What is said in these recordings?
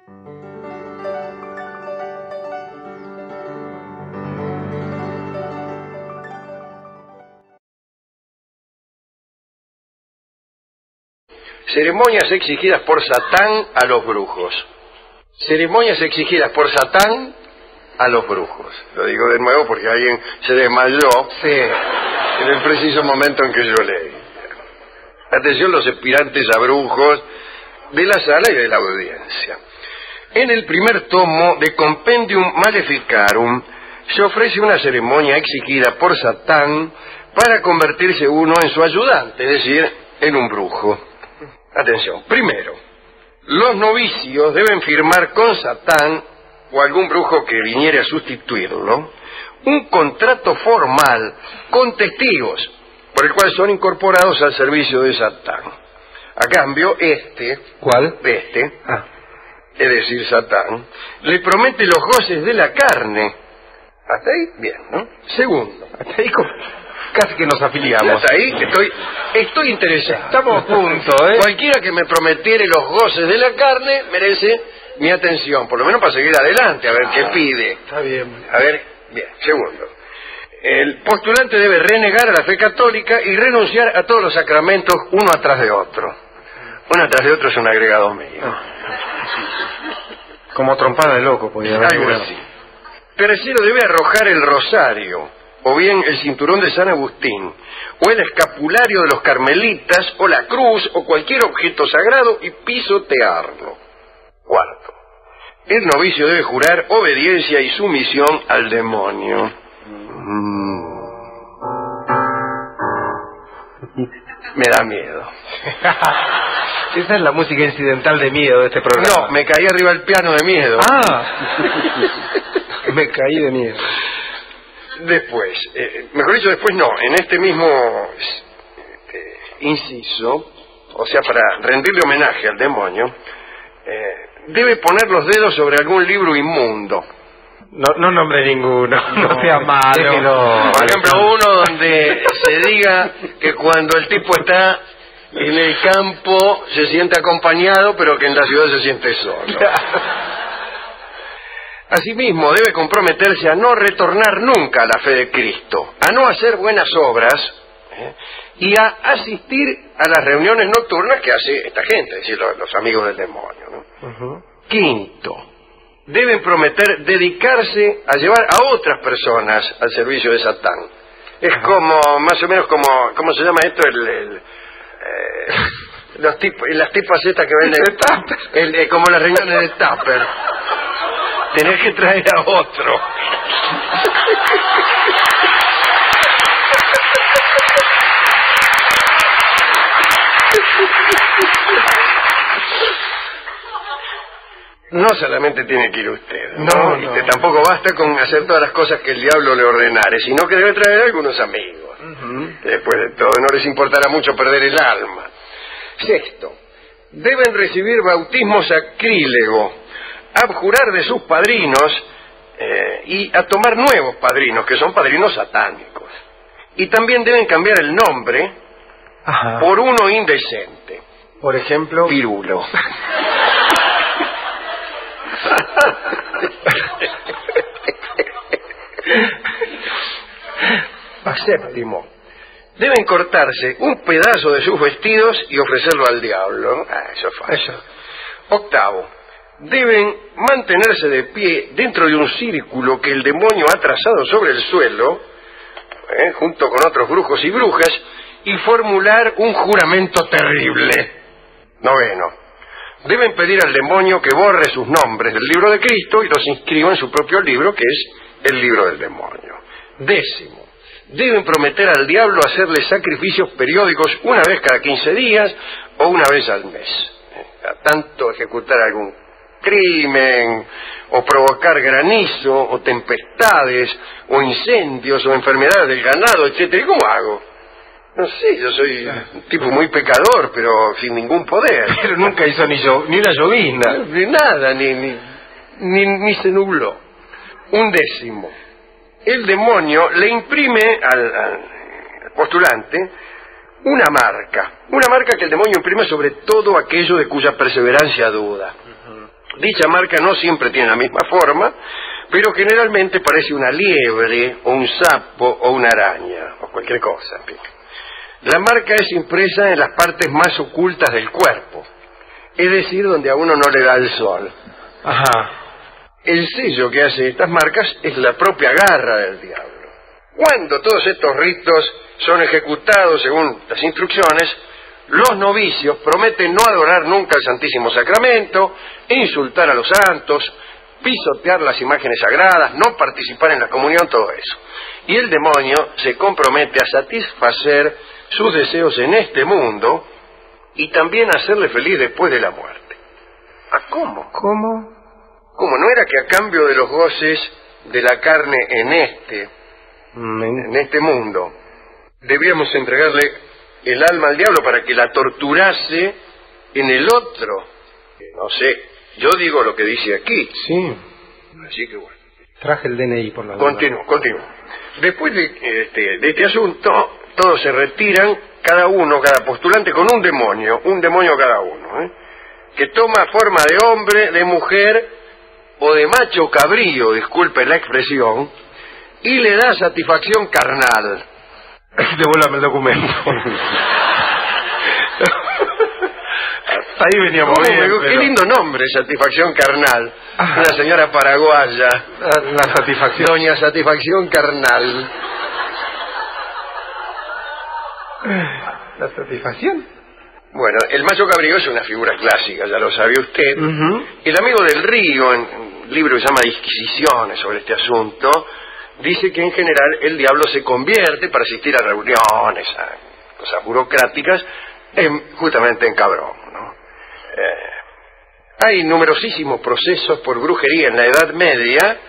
Ceremonias exigidas por Satán a los brujos. Ceremonias exigidas por Satán a los brujos. Lo digo de nuevo porque alguien se desmayó en el preciso momento en que yo leí. Atención los aspirantes a brujos de la sala y de la audiencia. En el primer tomo de Compendium Maleficarum se ofrece una ceremonia exigida por Satán para convertirse uno en su ayudante, es decir, en un brujo. Atención, primero, los novicios deben firmar con Satán o algún brujo que viniere a sustituirlo un contrato formal con testigos por el cual son incorporados al servicio de Satán. A cambio, ¿Cuál? Es decir, Satán, le promete los goces de la carne. Hasta ahí, bien, ¿no? Segundo, Hasta ahí casi que nos afiliamos. hasta ahí estoy interesado. Estamos a punto, Cualquiera que me prometiere los goces de la carne merece mi atención, por lo menos para seguir adelante, a ver qué pide. Está bien. A ver, bien, segundo. El postulante debe renegar a la fe católica y renunciar a todos los sacramentos uno atrás de otro. Uno atrás de otro es un agregado mío. Como trompada de loco, podría haber. Algo así. Tercero, debe arrojar el rosario, o bien el cinturón de San Agustín, o el escapulario de los carmelitas, o la cruz, o cualquier objeto sagrado y pisotearlo. Cuarto, el novicio debe jurar obediencia y sumisión al demonio. Me da miedo. Esa es la música incidental de miedo de este programa. No, me caí arriba del piano de miedo. Me caí de miedo. Después, mejor dicho, después no, en este mismo inciso, o sea, para rendirle homenaje al demonio, debe poner los dedos sobre algún libro inmundo. No nombre ninguno, no sea malo. Déjelo. Por ejemplo, uno donde se diga que cuando el tipo está en el campo se siente acompañado, pero que en la ciudad se siente solo. Asimismo, debe comprometerse a no retornar nunca a la fe de Cristo, a no hacer buenas obras y a asistir a las reuniones nocturnas que hace esta gente, es decir, los amigos del demonio, ¿no? Quinto, deben prometer dedicarse a llevar a otras personas al servicio de Satán. Es como, más o menos como, ¿cómo se llama esto? Las tipas estas que venden, como las reuniones de Tupper. Tenés que traer a otro. No solamente tiene que ir usted, ¿no? Tampoco basta con hacer todas las cosas que el diablo le ordenare, sino que debe traer a algunos amigos. Que después de todo no les importará mucho perder el alma. Sexto, deben recibir bautismo sacrílego, abjurar de sus padrinos y a tomar nuevos padrinos, que son padrinos satánicos. Y también deben cambiar el nombre por uno indecente. Por ejemplo, Pirulo. Séptimo, deben cortarse un pedazo de sus vestidos y ofrecerlo al diablo. Eso es fácil. Octavo, deben mantenerse de pie dentro de un círculo que el demonio ha trazado sobre el suelo, junto con otros brujos y brujas, y formular un juramento terrible. Noveno, deben pedir al demonio que borre sus nombres del libro de Cristo y los inscriba en su propio libro, que es el libro del demonio. Décimo, deben prometer al diablo hacerle sacrificios periódicos una vez cada 15 días o una vez al mes. A tanto ejecutar algún crimen, o provocar granizo, o tempestades, o incendios, o enfermedades del ganado, etcétera. ¿Y cómo hago? No sé, yo soy un tipo muy pecador, pero sin ningún poder. Pero nunca hizo ni una llovizna. Ni nada, ni se nubló. Undécimo, el demonio le imprime al postulante una marca que el demonio imprime sobre todo aquello de cuya perseverancia duda. Dicha marca no siempre tiene la misma forma, pero generalmente parece una liebre, o un sapo, o una araña, o cualquier cosa. En fin. La marca es impresa en las partes más ocultas del cuerpo, es decir, donde a uno no le da el sol. Ajá. El sello que hace estas marcas es la propia garra del diablo. Cuando todos estos ritos son ejecutados según las instrucciones, los novicios prometen no adorar nunca el Santísimo Sacramento, insultar a los santos, pisotear las imágenes sagradas, no participar en la comunión, todo eso. Y el demonio se compromete a satisfacer sus deseos en este mundo y también a hacerle feliz después de la muerte. ¿Ah, cómo? ¿Cómo? ¿Cómo? ¿No era que a cambio de los goces de la carne en este mundo, debíamos entregarle el alma al diablo para que la torturase en el otro? No sé, yo digo lo que dice aquí. Sí. Así que bueno. Traje el DNI por la duda. Continúo. Después de este asunto, todos se retiran, cada postulante con un demonio cada uno, que toma forma de hombre, de mujer o de macho cabrío, disculpe la expresión, y le da satisfacción carnal. Devuélvame el documento. Hasta ahí veníamos bien, pero... Qué lindo nombre, satisfacción carnal. Una señora paraguaya. La satisfacción. Doña Satisfacción Carnal. ¿La satisfacción? Bueno, el macho cabrío es una figura clásica, ya lo sabe usted. El amigo del Río, en un libro que se llama Disquisiciones sobre este asunto, dice que en general el diablo se convierte para asistir a reuniones, a cosas burocráticas, justamente en cabrón, ¿no? Hay numerosísimos procesos por brujería en la Edad Media,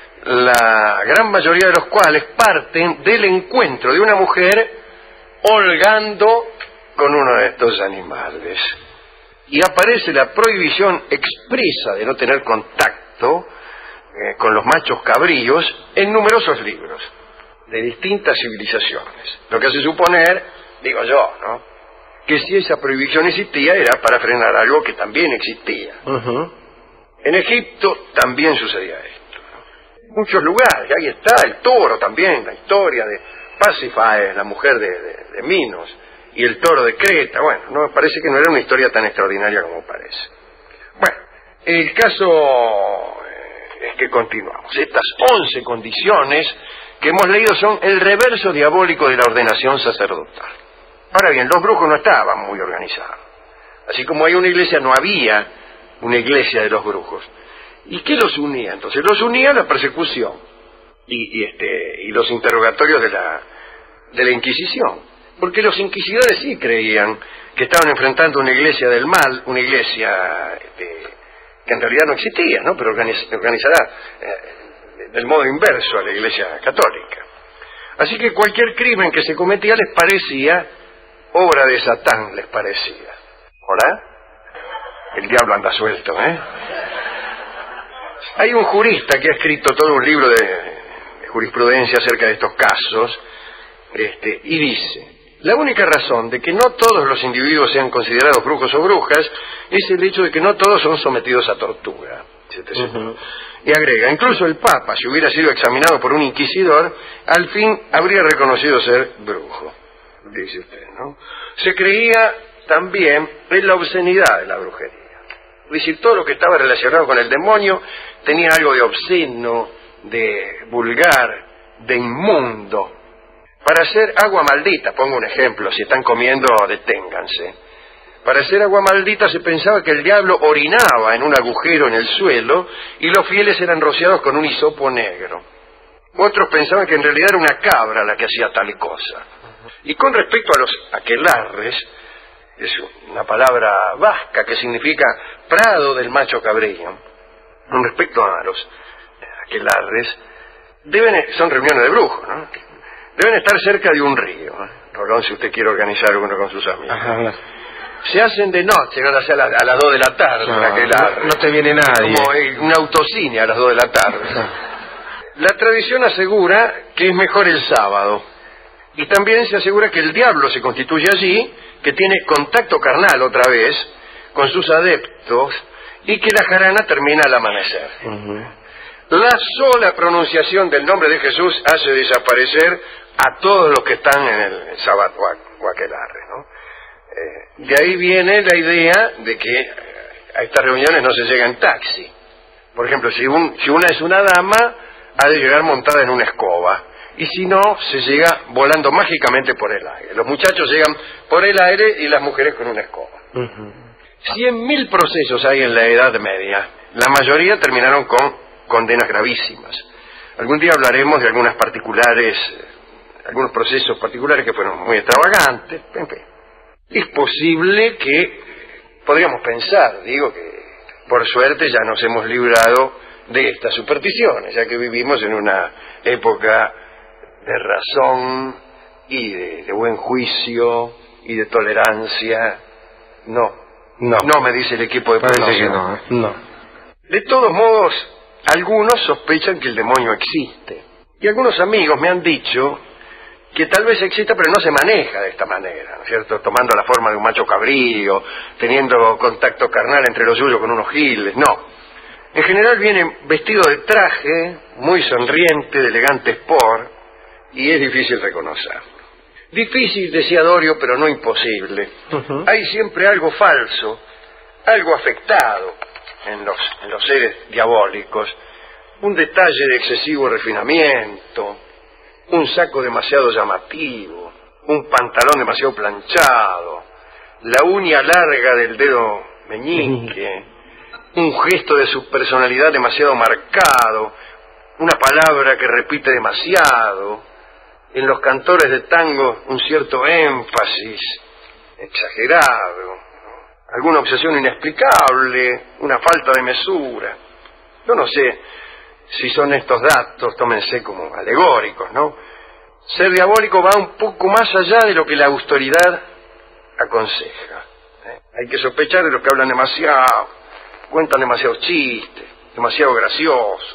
la gran mayoría de los cuales parten del encuentro de una mujer holgando con uno de estos animales. Y aparece la prohibición expresa de no tener contacto con los machos cabríos en numerosos libros de distintas civilizaciones. Lo que hace suponer, digo yo, ¿no?, que si esa prohibición existía era para frenar algo que también existía. En Egipto también sucedía esto, ¿no? Muchos lugares, ahí está el toro también, la historia de Pasífae, la mujer de Minos, y el toro de Creta. Bueno, no, parece que no era una historia tan extraordinaria como parece. Bueno, el caso es que continuamos. Estas 11 condiciones que hemos leído son el reverso diabólico de la ordenación sacerdotal. Ahora bien, los brujos no estaban muy organizados. Así como hay una iglesia, no había una iglesia de los brujos. ¿Y qué los unía entonces? Los unía la persecución y los interrogatorios de la Inquisición. Porque los inquisidores sí creían que estaban enfrentando una iglesia del mal, una iglesia que en realidad no existía, ¿no?, pero organizada del modo inverso a la iglesia católica. Así que cualquier crimen que se cometía les parecía obra de Satán, les parecía. ¿Hola? El diablo anda suelto, ¿eh? Hay un jurista que ha escrito todo un libro de jurisprudencia acerca de estos casos, y dice: la única razón de que no todos los individuos sean considerados brujos o brujas es el hecho de que no todos son sometidos a tortura. Y agrega: incluso el Papa, si hubiera sido examinado por un inquisidor, al fin habría reconocido ser brujo. Dice usted, ¿no? Se creía también en la obscenidad de la brujería. Es decir, todo lo que estaba relacionado con el demonio tenía algo de obsceno, de vulgar, de inmundo. Para hacer agua maldita, pongo un ejemplo, si están comiendo, deténganse. Para hacer agua maldita se pensaba que el diablo orinaba en un agujero en el suelo y los fieles eran rociados con un hisopo negro. Otros pensaban que en realidad era una cabra la que hacía tal cosa. Y con respecto a los aquelarres, es una palabra vasca que significa prado del macho cabrío. Con respecto a los aquelarres, son reuniones de brujos, ¿no? Deben estar cerca de un río, Rolón, si usted quiere organizar uno con sus amigos. Ajá. Se hacen de noche, van a ser a las 2 de la tarde. No te viene nadie. Como un autocine a las 2 de la tarde. La tradición asegura que es mejor el sábado. Y también se asegura que el diablo se constituye allí, que tiene contacto carnal otra vez con sus adeptos y que la jarana termina al amanecer. La sola pronunciación del nombre de Jesús hace desaparecer a todos los que están en el Sabbat Aquelarre, ¿no? De ahí viene la idea de que a estas reuniones no se llega en taxi. Por ejemplo, si una es una dama, ha de llegar montada en una escoba, y si no, se llega volando mágicamente por el aire. Los muchachos llegan por el aire y las mujeres con una escoba. 100.000 procesos hay en la Edad Media. La mayoría terminaron con condenas gravísimas. Algún día hablaremos de algunos procesos particulares que fueron muy extravagantes. En fin. Es posible que, podríamos pensar, digo que por suerte ya nos hemos librado de estas supersticiones, ya que vivimos en una época de razón y de buen juicio y de tolerancia. No, me dice el equipo de producción. No. De todos modos, algunos sospechan que el demonio existe. Y algunos amigos me han dicho que tal vez exista, pero no se maneja de esta manera, ¿no es cierto? Tomando la forma de un macho cabrío, teniendo contacto carnal entre los suyos con unos giles, no. En general viene vestido de traje, muy sonriente, de elegante sport, y es difícil reconocerlo. Difícil, decía Dorio, pero no imposible. Hay siempre algo falso, algo afectado en los seres diabólicos, un detalle de excesivo refinamiento, un saco demasiado llamativo, un pantalón demasiado planchado, la uña larga del dedo meñique, un gesto de su personalidad demasiado marcado, una palabra que repite demasiado, en los cantores de tango un cierto énfasis exagerado, alguna obsesión inexplicable, una falta de mesura. Yo no sé si son estos datos, tómense como alegóricos, ¿no? Ser diabólico va un poco más allá de lo que la autoridad aconseja. Hay que sospechar de los que hablan demasiado, cuentan demasiados chistes, demasiado graciosos.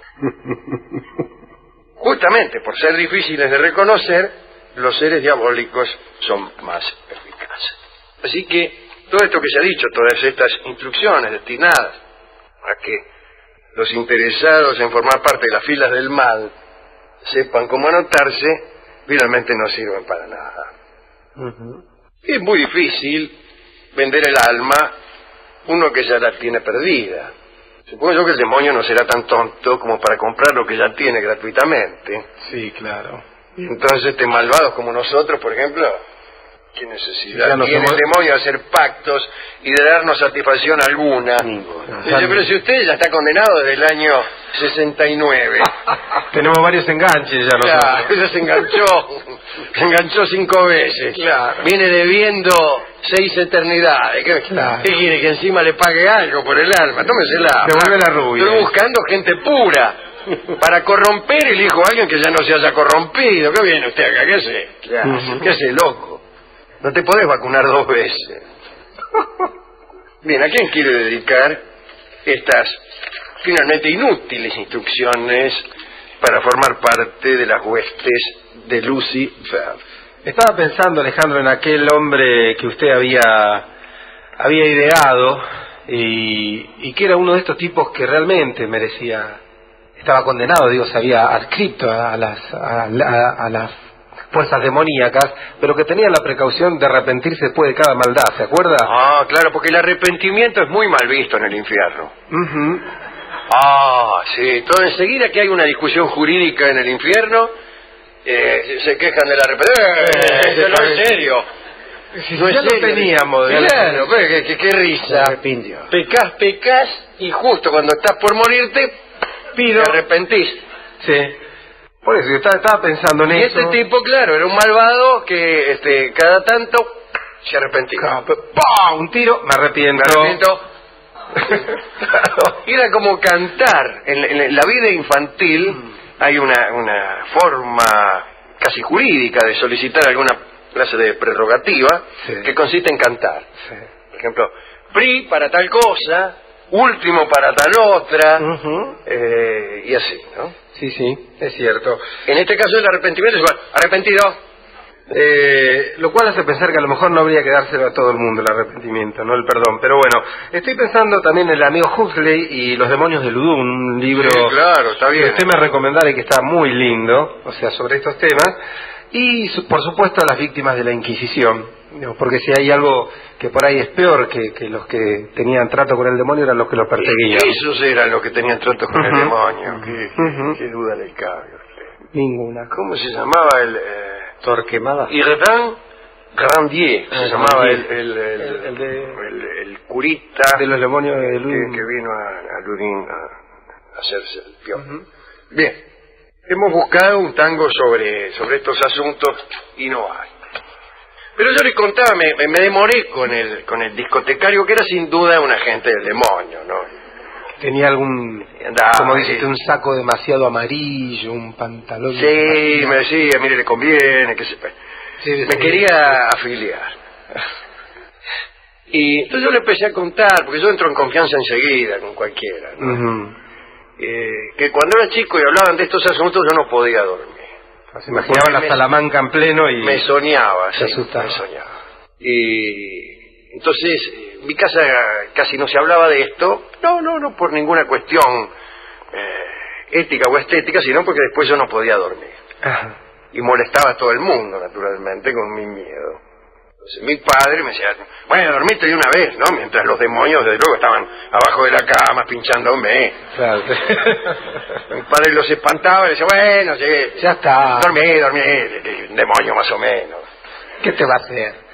Justamente por ser difíciles de reconocer, los seres diabólicos son más eficaces. Así que todo esto que se ha dicho, todas estas instrucciones destinadas a que los interesados en formar parte de las filas del mal sepan cómo anotarse, finalmente no sirven para nada. Es muy difícil vender el alma uno que ya la tiene perdida. Supongo yo que el demonio no será tan tonto como para comprar lo que ya tiene gratuitamente. Sí, claro. Entonces, malvados como nosotros, por ejemplo, ¿qué necesidad tiene el demonio de hacer pactos y de darnos satisfacción alguna? Dice, pero si usted ya está condenado desde el año 69. Tenemos varios enganches ya nosotros. Claro, ella se enganchó 5 veces. Claro. Viene debiendo 6 eternidades. ¿Qué quiere? Que encima le pague algo por el alma. Tómesela. Devuelve la rubia. Estoy buscando gente pura para corromper el hijo de alguien que ya no se haya corrompido. ¿Qué viene usted acá? ¿Qué hace? ¿Qué hace, loco? No te podés vacunar 2 veces. Bien, ¿a quién quiere dedicar estas finalmente inútiles instrucciones para formar parte de las huestes de Lucifer? Estaba pensando, Alejandro, en aquel hombre que usted había ideado y que era uno de estos tipos que realmente merecía, estaba condenado, se había adscrito a las fuerzas demoníacas, pero que tenía la precaución de arrepentirse después de cada maldad, ¿se acuerda? Ah, claro, porque el arrepentimiento es muy mal visto en el infierno. Sí, todo enseguida que hay una discusión jurídica en el infierno, se quejan del arrepentimiento. No es serio. No ya lo teníamos. Claro, qué risa. Pecás, y justo cuando estás por morirte, te arrepentís. Sí. Por eso yo estaba pensando en eso. Y este tipo, claro, era un malvado que cada tanto se arrepentía. Un tiro, me arrepiento. Era como cantar. En la vida infantil hay una forma casi jurídica de solicitar alguna clase de prerrogativa que consiste en cantar. Por ejemplo, PRI para tal cosa, último para tal otra, y así, ¿no? Sí, es cierto. En este caso el arrepentimiento es igual. Arrepentido. Lo cual hace pensar que a lo mejor no habría que dárselo a todo el mundo el arrepentimiento, no el perdón. Pero bueno, estoy pensando también en el amigo Huxley y los demonios de Ludum, un libro Sí, claro, está bien. que usted me recomendara y que está muy lindo, o sea, sobre estos temas. Y por supuesto a las víctimas de la Inquisición, porque si hay algo que por ahí es peor que los que tenían trato con el demonio, eran los que lo perseguían. Esos eran los que tenían trato con el demonio. ¿Qué duda le cabe? Ninguna. ¿Cómo se llamaba el...? Torquemada. Irvin Grandier, se llamaba Grandier. el curita de los demonios de Ludum. que vino a Ludum a hacerse el peón. Bien, hemos buscado un tango sobre estos asuntos y no hay. Pero yo les contaba, me demoré con el discotecario, que era sin duda un agente del demonio, ¿no? Tenía algún, como dices, un saco demasiado amarillo, un pantalón... Sí, me decía, mire, le conviene, que sepa. Sí, me quería afiliar. Y entonces yo le empecé a contar, porque yo entro en confianza enseguida con cualquiera, ¿no? Que cuando era chico y hablaban de estos asuntos yo no podía dormir. Se imaginaban la Salamanca en pleno y... Me soñaba, se asustaba. Me soñaba. Y entonces, en mi casa casi no se hablaba de esto, no por ninguna cuestión ética o estética, sino porque después yo no podía dormir. Ajá. Y molestaba a todo el mundo, naturalmente, con mi miedo. Entonces mi padre me decía, bueno, dormiste de una vez, ¿no? Mientras los demonios, desde luego, estaban abajo de la cama pinchándome. Claro. Mi padre los espantaba y decía, bueno, ya está. Dormí, demonio más o menos. ¿Qué te va a hacer?